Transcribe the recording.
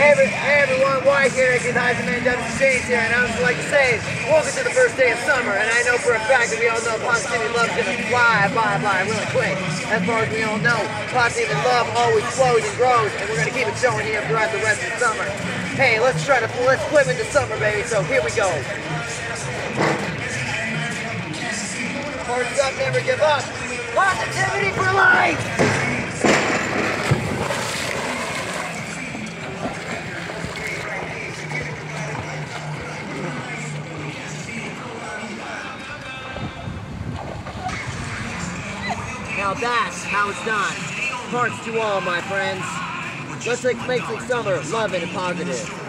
Hey everyone, White here, Hyphen Man James here, and I would like to say, welcome to the first day of summer, and I know for a fact that we all know positivity love's gonna fly by really quick. As far as we all know, positivity love always flows and grows, and we're gonna keep it showing here throughout the rest of the summer. Hey, let's flip into summer, baby, so here we go. Hearts up, never give up. Positivity for life! Now that's how it's done. Hearts to all, my friends. Let's make some summer loving and positive.